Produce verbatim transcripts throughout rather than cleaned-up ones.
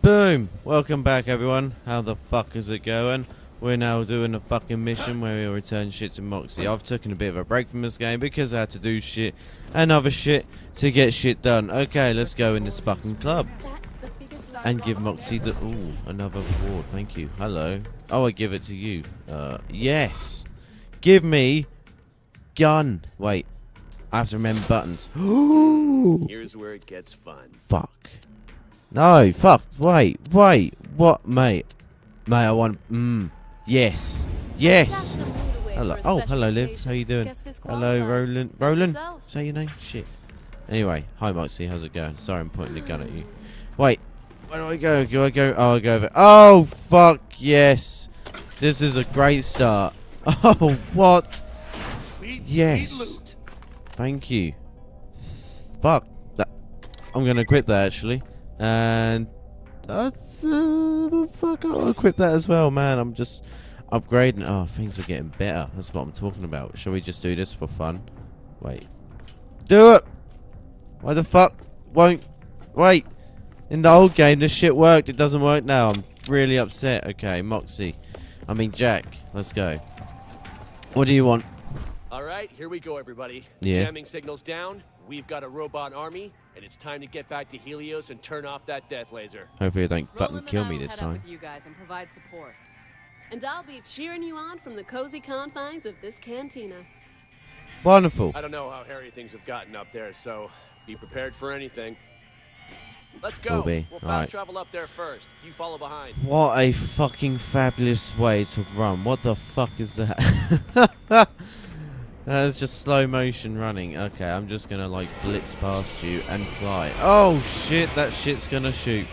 Boom! Welcome back, everyone. How the fuck is it going? We're now doing a fucking mission where we return shit to Moxie. I've taken a bit of a break from this game because I had to do shit and other shit to get shit done. Okay, let's go in this fucking club and give Moxie the... Ooh, another reward. Thank you. Hello. Oh, I give it to you. Uh, yes. Give me gun. Wait. I have to remember buttons. Here's where it gets fun. Fuck. No, fuck. Wait, wait. What, mate? Mate, I want... Mmm. Yes. Yes. Hello. Oh, hello, Liv. How you doing? Hello, Roland. Roland? Say your name? Shit. Anyway, hi, Moxie. How's it going? Sorry, I'm pointing the gun at you. Wait. Where do I go? Do I go? Oh, I go over... Oh, fuck. Yes. This is a great start. Oh, what? Yes. Thank you. Fuck. That. I'm going to quit that, actually. And... Uh, uh, fuck, I'll equip that as well, man. I'm just upgrading. Oh, things are getting better. That's what I'm talking about. Shall we just do this for fun? Wait. Do it! Why the fuck won't... Wait. In the old game, this shit worked. It doesn't work now. I'm really upset. Okay, Moxie. I mean, Jack. Let's go. What do you want? Alright, here we go, everybody. Yeah. Jamming signals down. We've got a robot army, and it's time to get back to Helios and turn off that death laser. Hopefully I don't button Roland kill and I me will this head up time. with you guys and provide support. And I'll be cheering you on from the cozy confines of this cantina. Wonderful. I don't know how hairy things have gotten up there, so be prepared for anything. Let's go. Will be. We'll fast Right. travel up there first. You follow behind. What a fucking fabulous way to run. What the fuck is that? That's just slow motion running. Okay, I'm just gonna like blitz past you and fly. Oh shit, that shit's gonna shoot.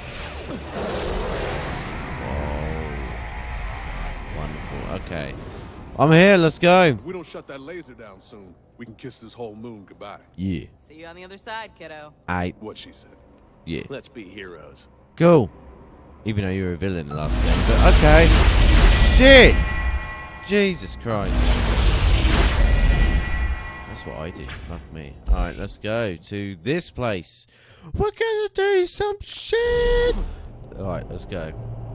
Whoa. Wonderful. Okay. I'm here, let's go. If we don't shut that laser down soon, we can kiss this whole moon goodbye. Yeah. See you on the other side, kiddo. I What she said. yeah. Let's be heroes. Cool. Even though you were a villain in the last game, but okay. Shit! Jesus Christ. That's what I do. Fuck me. Alright, let's go to this place. We're gonna do some shit! Alright, let's go.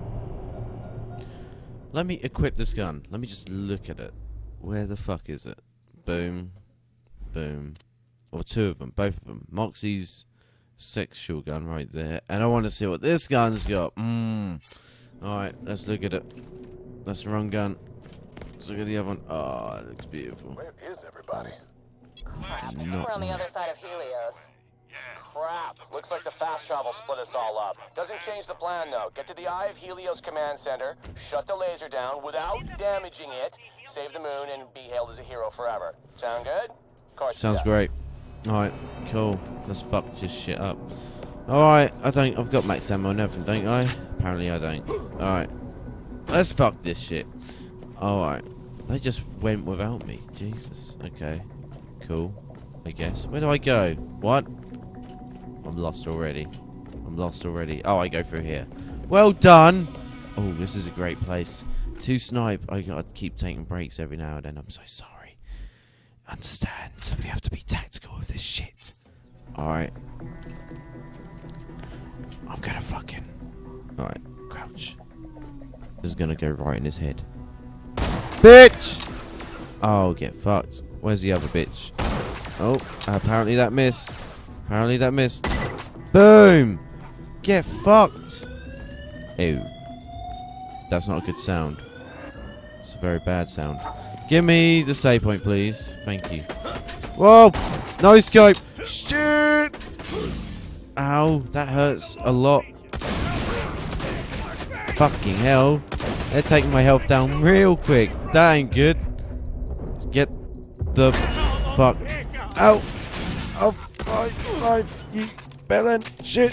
Let me equip this gun. Let me just look at it. Where the fuck is it? Boom. Boom. Or two of them. Both of them. Moxie's sexual gun right there. And I want to see what this gun's got. Mmm. Alright, let's look at it. That's the wrong gun. Let's look at the other one. Oh, it looks beautiful. Where is everybody? Crap. Not We're on the me. other side of Helios. Crap. Looks like the fast travel split us all up. Doesn't change the plan, though. Get to the Eye of Helios Command Center, shut the laser down without damaging it, save the moon, and be hailed as a hero forever. Sound good? Of course it Sounds does. great. Alright, cool. Let's fuck this shit up. Alright, I don't... I've got max ammo and everything, don't I? Apparently I don't. Alright. Let's fuck this shit. Alright. They just went without me. Jesus. Okay. Cool. I guess. Where do I go? What? I'm lost already. I'm lost already. Oh, I go through here. Well done! Oh, this is a great place. To snipe, I gotta keep taking breaks every now and then. I'm so sorry. Understand. We have to be tactical with this shit. Alright. I'm gonna fucking... Alright, crouch. This is gonna go right in his head. Bitch! Oh, get fucked. Where's the other bitch? Oh, apparently that missed. Apparently that missed. Boom! Get fucked! Ew. That's not a good sound. It's a very bad sound. Give me the save point, please. Thank you. Whoa! No scope! Shit! Ow, that hurts a lot. Fucking hell. They're taking my health down real quick. That ain't good. Get the fuck. Ow! Oh, my life, you bellend shit.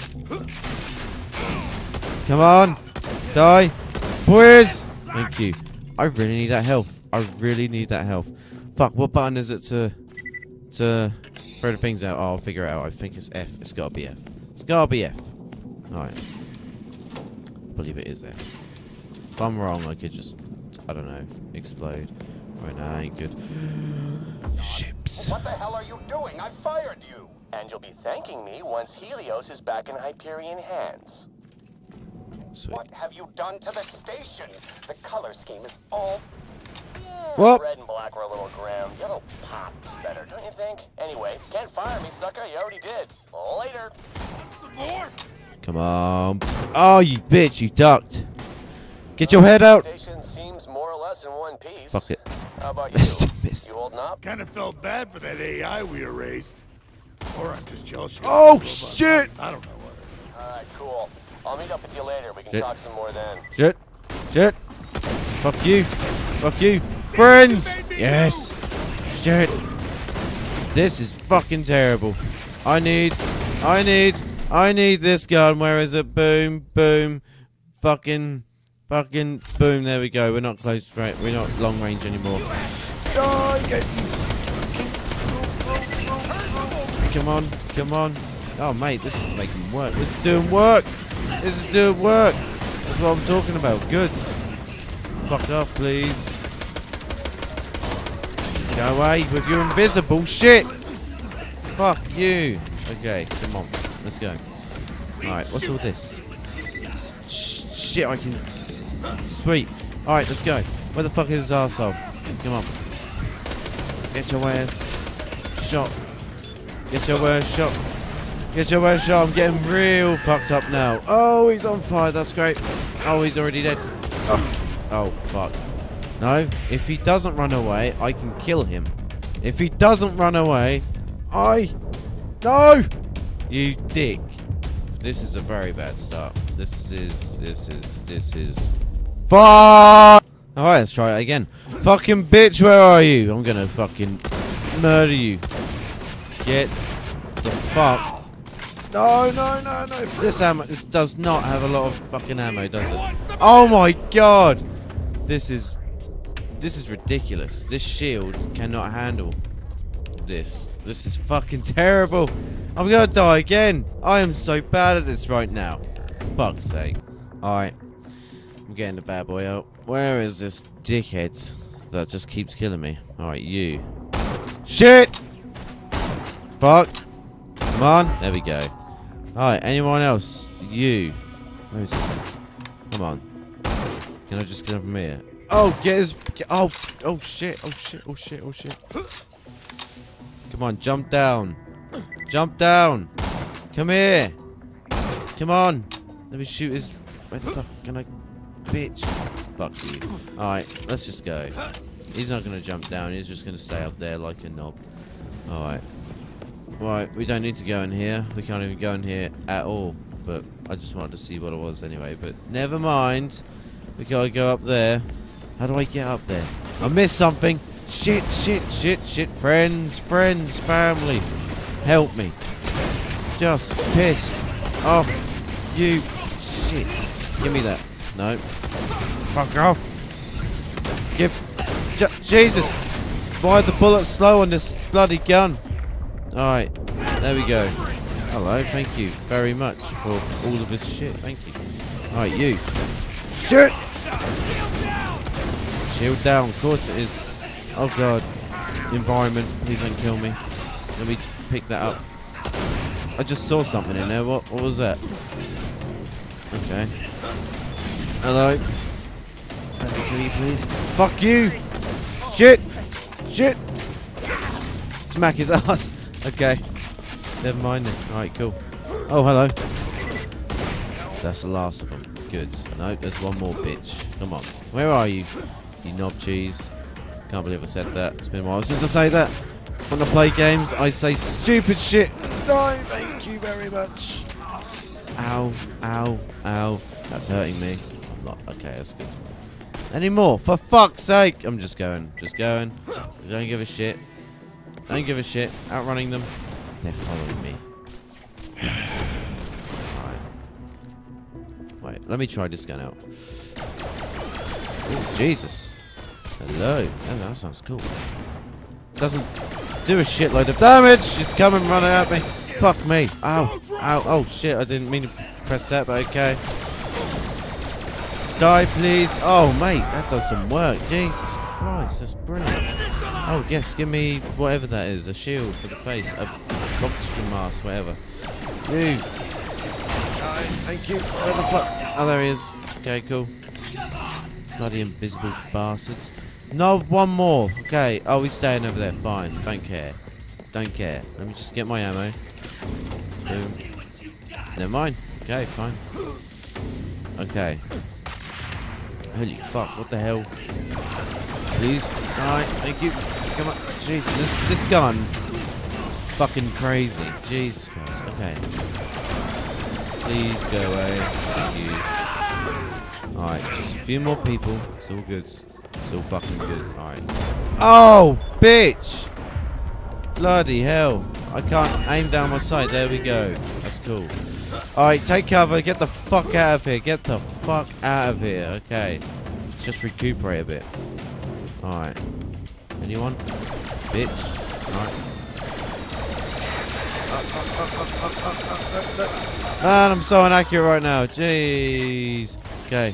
Come on. Die. Boys! Thank you. I really need that health. I really need that health. Fuck, what button is it to to throw the things out? Oh, I'll figure it out. I think it's F. It's gotta be F. It's gotta be F. Alright. I believe it is F. If I'm wrong, I could just, I don't know, explode. Right now, ain't good. Ships. What the hell are you doing? I fired you! And you'll be thanking me once Helios is back in Hyperion hands. Sweet. What have you done to the station? The color scheme is all... Yeah, What? red and black were a little grim. Yellow pops better, don't you think? Anyway, can't fire me, sucker. You already did. Later. Some more? Come on. Oh, you bitch, you ducked. Get your head out. Station seems more or less in one piece. Fuck it. How about you? Missed. You holding up? Kind of felt bad for that A I we erased. Or I'm just jealous. you Oh, got a robot. shit. I don't know what. Alright, cool. I'll meet up with you later. We can Shit. talk some more then. Shit. Shit. Fuck you. Fuck you. Friends. Yes. Shit. This is fucking terrible. I need. I need. I need this gun. Where is it? Boom. Boom. Fucking. Fucking. Boom. There we go. We're not close. Right. We're not long range anymore. Oh, get you. Come on. Come on. Oh, mate. This is making work. This is doing work. This is doing work. That's what I'm talking about. Good. Fuck off, please. Go away with your invisible shit. Fuck you. Okay, come on. Let's go. Alright, what's all this? Sh shit, I can... Sweet. Alright, let's go. Where the fuck is this arsehole? Come on. Get your ass shot. Get your ass shot. Get your ass shot. I'm getting real fucked up now. Oh, he's on fire. That's great. Oh, he's already dead. Oh, oh fuck. No, if he doesn't run away, I can kill him. If he doesn't run away, I... No! You dick. This is a very bad start. This is... This is... This is... Fuck! Alright, let's try it again. Fucking bitch, where are you? I'm gonna fucking murder you. Get the fuck... No, no, no, no. This ammo... This does not have a lot of fucking ammo, does it? Oh my god! This is... This is ridiculous. This shield cannot handle this. This is fucking terrible. I'm gonna die again. I am so bad at this right now. Fuck's sake. Alright. I'm getting the bad boy out. Where is this dickhead that just keeps killing me? Alright, you. Shit! Fuck. Come on. There we go. Alright, anyone else? You. Where is it? Come on. Can I just get him from here? Oh, get his... Get, oh, oh shit, oh shit, oh shit, oh shit. Come on, jump down. Jump down. Come here. Come on. Let me shoot his... Where the fuck can I... Bitch. Fuck you. Alright, let's just go. He's not going to jump down. He's just going to stay up there like a knob. Alright. Right, we don't need to go in here. We can't even go in here at all. But I just wanted to see what it was anyway. But never mind. We gotta go up there. How do I get up there? I missed something. Shit, shit, shit, shit. Friends, friends, family. Help me. Just piss off you. Shit. Give me that. No. Fuck off. Give. J Jesus. Why are the bullets slow on this bloody gun? Alright. There we go. Hello. Thank you very much for all of this shit. Thank you. Alright, you. Shit. Shield down, of course it is. Oh god. Environment, please don't kill me. Let me pick that up. I just saw something in there. What what was that? Okay. Hello. Let me kill you, please. Fuck you! Shit! Shit! Smack his ass. Okay. Never mind then. Alright, cool. Oh, hello. That's the last of them. Good. No, there's one more bitch. Come on. Where are you? You knob cheese. Can't believe I said that. It's been a while since I say that. When I play games, I say stupid shit. No, thank you very much. Ow, ow, ow. That's hurting me. I'm not. Okay, that's good. Any more? For fuck's sake. I'm just going. Just going. Don't give a shit. Don't give a shit. Outrunning them. They're following me. Alright. Wait, let me try this gun out. Oh, Jesus. Hello. Oh, that sounds cool. Doesn't do a shitload of damage. Just come and run at me. Fuck me. Ow. Ow. Oh, shit. I didn't mean to press that, but okay. Die, please. Oh, mate. That does some work. Jesus Christ. That's brilliant. Oh, yes. Give me whatever that is. A shield for the face. A oxygen mask. Whatever. Dude. Die. Thank you. Where the fuck? Oh, there he is. Okay, cool. Bloody invisible bastards. No, one more. Okay. Oh, he's staying over there. Fine. Don't care. Don't care. Let me just get my ammo. Boom. Never mind. Okay, fine. Okay. Holy fuck, what the hell? Please. Alright, thank you. Come on. Jesus, this, this gun is fucking crazy. Jesus Christ. Okay. Please go away. Thank you. Alright, just a few more people. It's all good. It's all fucking good. Alright. Oh, bitch! Bloody hell. I can't aim down my sight. There we go. That's cool. Alright, take cover. Get the fuck out of here. Get the fuck out of here. Okay. Let's just recuperate a bit. Alright. Anyone? Bitch. Alright. Man, I'm so inaccurate right now. Jeez. Okay.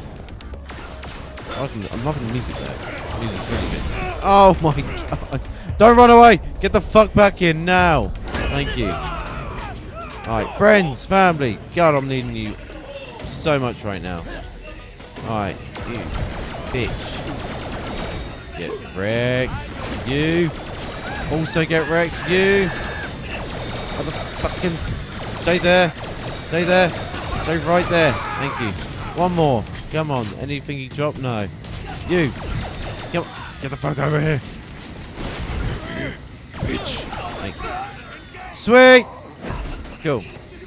I can, I'm loving the music there. The music's really good. Oh my god. Don't run away. Get the fuck back in now. Thank you. Alright, friends, family. God, I'm needing you so much right now. Alright, you bitch. Get wrecked. You. Also get wrecked. You. Motherfucking. Stay there. Stay there. Stay right there. Thank you. One more. Come on. Anything you drop? No. You. Come on. Get the fuck over here. Bitch. Thank you. Sweet. Cool.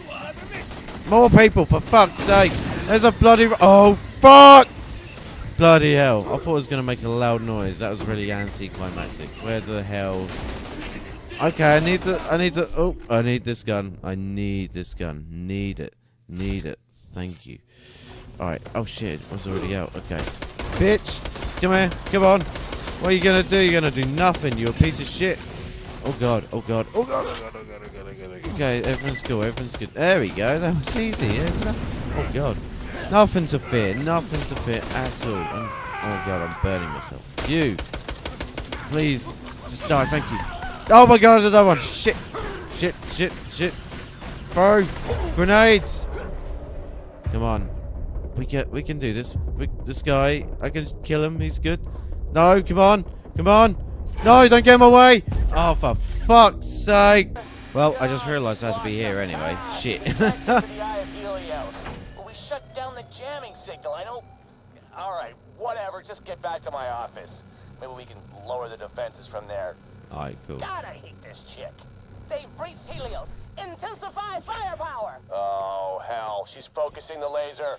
More people, for fuck's sake. There's a bloody... Oh, fuck! Bloody hell. I thought it was going to make a loud noise. That was really anticlimactic. Where the hell... Okay, I need the... I need the... Oh, I need this gun. I need this gun. Need it. Need it. Thank you. Alright. Oh, shit. I was already out. Okay. Bitch. Come here. Come on. What are you going to do? You're going to do nothing. You're a piece of shit. Oh, God. Oh, God. Oh, God. Oh, God. Oh, God. Oh, God. Oh, God. Okay, everyone's cool. Everyone's good. There we go. That was easy. Yeah. Oh, God. Nothing to fear. Nothing to fear at all. I'm, oh, God. I'm burning myself. You. Please. Just die. Thank you. Oh, my God. Another one. Shit. Shit. Shit. Shit. Throw. Grenades. Come on. We can, we can do this. We, this guy, I can kill him. He's good. No, come on. Come on. No, don't get in my way. Oh, for fuck's sake. Well, I just realised I had to be here anyway. Shit. to the Eye of Helios. Well, we shut down the jamming signal. I don't... Alright, whatever. Just get back to my office. Maybe we can lower the defenses from there. Alright, cool. God, I hate this chick. They've breached Helios. Intensify firepower. Oh, hell. She's focusing the laser.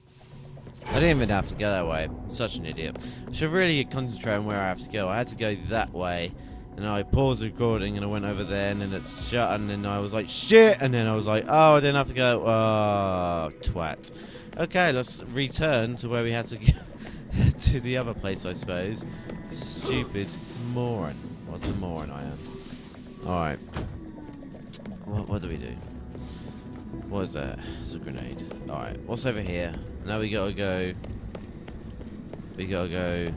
I didn't even have to go that way. Such an idiot. I should really concentrate on where I have to go. I had to go that way. And I paused the recording and I went over there and then it shut and then I was like, shit! And then I was like, oh, I didn't have to go. Oh, twat. Okay, let's return to where we had to go. To the other place, I suppose. Stupid moron. What's a moron I am? Alright. What, what do we do? What is that? It's a grenade. Alright, what's over here? Now we gotta go... We gotta go...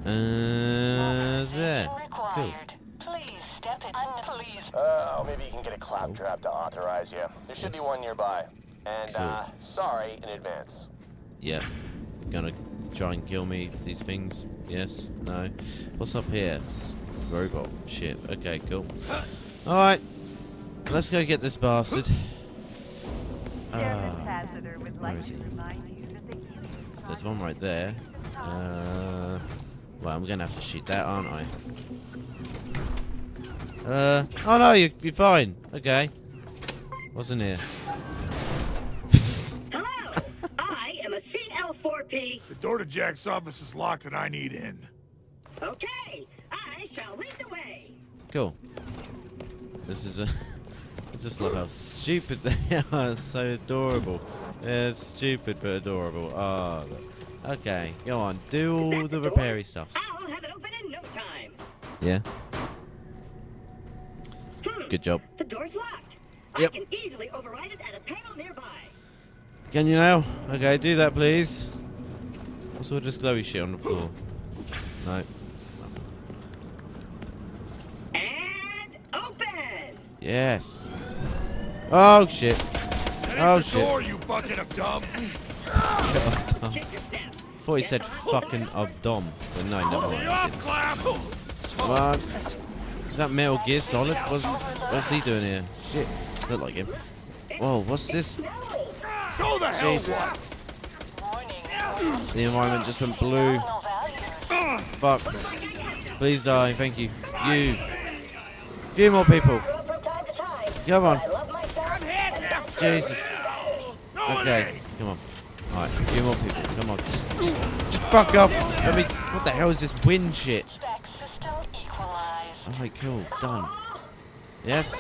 Uh, there. Cool. Please step in. Please. Uh, maybe you can get a claptrap to authorize you. There should be one nearby. And, Cool. uh, sorry in advance. Yep. Gonna try and kill me, these things. Yes? No? What's up here? Robot. Shit. Okay, cool. Alright. Let's go get this bastard. Ah. Where is he? There's one right there. Uh, well, I'm gonna have to shoot that, aren't I? Uh, oh no, you, you're fine. Okay. What's in here? Hello, I am a C L four P. The door to Jack's office is locked and I need in. Okay, I shall lead the way. Cool. This is a... I just love how stupid they are. It's so adorable. Yeah, it's stupid but adorable. Oh, look. Okay, go on. Do all the, the repairy stuff. I'll have it open in no time. Yeah. Hmm. Good job. The door's locked. Yep. I can easily override it at a panel nearby. Can you now? Okay, do that, please. What's all this glowy shit on the floor? No. And open. Yes. Oh shit. Oh the shit. door, you bucket of dumb. Thought he said fucking of dom, but no, never mind. Up, clap. Come on. Is that Metal Gear Solid? What's, what's he doing here? Shit. Look like him. Whoa, what's this? So the hell Jesus. what? The environment just went blue. Fuck. Please die, thank you. You. Few more people. Come on. Jesus. Okay, come on. Alright, a few more people. Come on. Just, just, just fuck up. Let me. What the hell is this wind shit? Alright, cool. Done. Yes?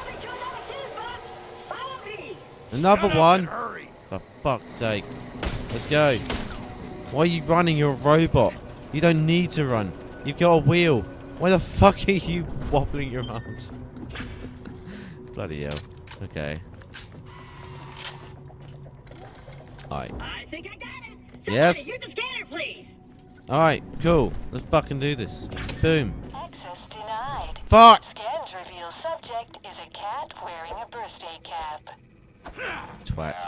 Another one? Hurry. For fuck's sake. Let's go. Why are you running? You're a robot. You don't need to run. You've got a wheel. Why the fuck are you wobbling your arms? Bloody hell. Okay. Alright. I think I got it. Somebody Yes? use the scanner, please. Alright, cool. Let's fucking do this. Boom. Access denied. Fuck! Scans reveal subject is a cat wearing a birthday cap. Twat.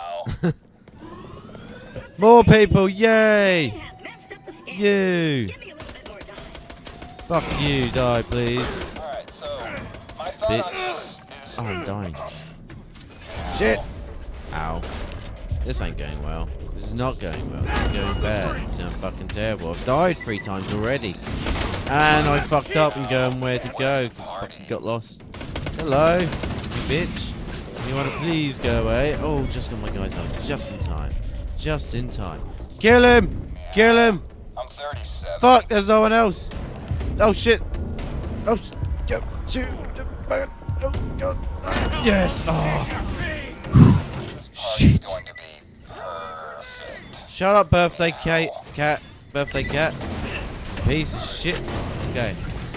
More people, I yay! have messed up the scanner. You! Give me a little bit more time. Fuck you, die please. Alright, so my Bitch. thought on this is Oh, I'm dying. Shit! Ow. This ain't going well. This is not going well. This is going bad. It's going fucking terrible. I've died three times already. And I fucked up and going where to go because I fucking got lost. Hello, you bitch. You wanna please go away? Oh, just got my guys out. Just in time. Just in time. Kill him! Kill him! I'm thirty-seven. Fuck, there's no one else. Oh shit. Oh, sh- go, shoot. Oh, God. Oh, yes. Oh. Shit. Going to be perfect. Shut up, birthday cat. Cat. Birthday cat. Piece of shit. Okay.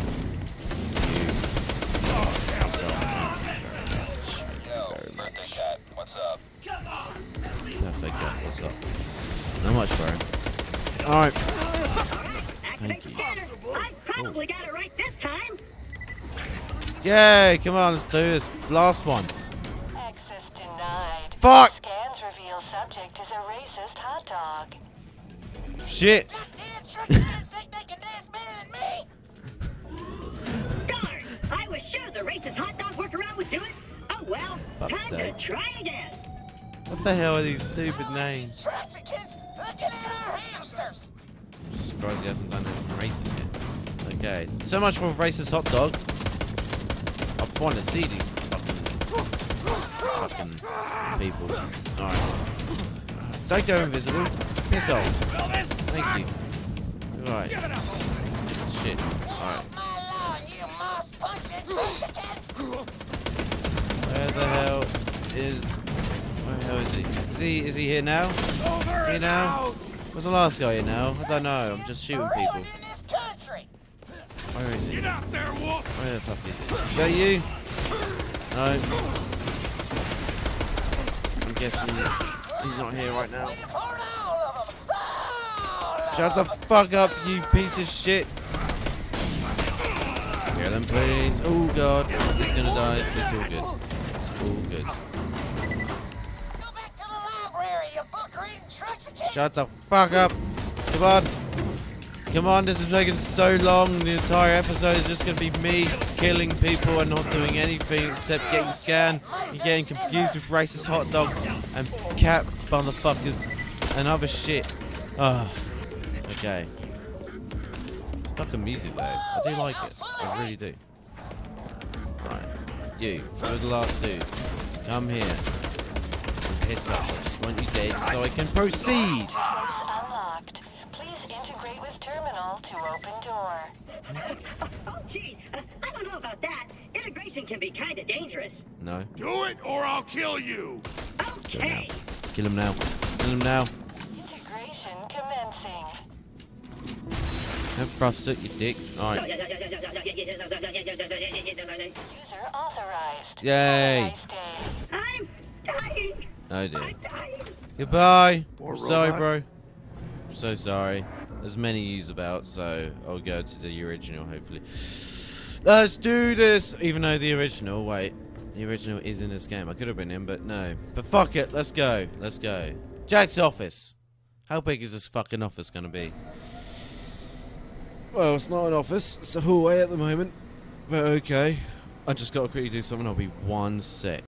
Yo, birthday cat, what's up? Birthday cat, what's up? Not much, bro. Alright. Activate the you. scanner. I probably got it right this time. Yay, come on, let's do this. Last one. Access denied. Fuck! Scans reveal subject is a racist hot dog. Shit. Darn! I was sure the racist hot dog workaround would do it. Oh well. Fuck's Time sake. to try again. What the hell are these stupid names? Traffickers looking at our hamsters. I'm surprised he hasn't done anything racist yet. Okay, so much for a racist hot dog. I want to see these fucking, fucking people. Alright. Don't go invisible. Piss off. Thank you. Alright. Shit. Alright. Where the hell is... Where the hell is he? Is he, is he here now? Is he here now? Where's the last guy here now? I don't know. I'm just shooting people. Where is he? Get out there, wolf. Where the fuck is it? Is that you? No. I'm guessing he's not here right now. Shut the fuck up, you piece of shit. Kill him, please. Oh god, he's gonna die. It's all good. It's all good. Shut the fuck up. Come on. Come on, this is taking so long. The entire episode is just going to be me killing people and not doing anything except getting scanned and getting confused with racist hot dogs and cat motherfuckers and other shit. Ah, okay. Fucking music though. I do like it. I really do. Right. You, you're the last dude. Come here. Piss off. I just want you dead so I can proceed. Device unlocked. Please integrate with terminal to open door. Oh gee, uh, I don't know about that. Integration can be kind of dangerous. No. Do it or I'll kill you. Okay. Kill him now. Kill him now. Integration commencing. Don't thrust it, you dick. Alright. User authorized. Yay. Have a nice day. I'm dying. Oh dear. I'm dying. Goodbye. Poor Sorry, robot. bro. I'm so sorry. There's many U's about, so I'll go to the original, hopefully. Let's do this! Even though the original, wait. The original is in this game. I could have been in, but no. But fuck it. Let's go. Let's go. Jack's office. How big is this fucking office going to be? Well, it's not an office. It's a hallway at the moment. But okay. I just got to quickly do something. I'll be one sec.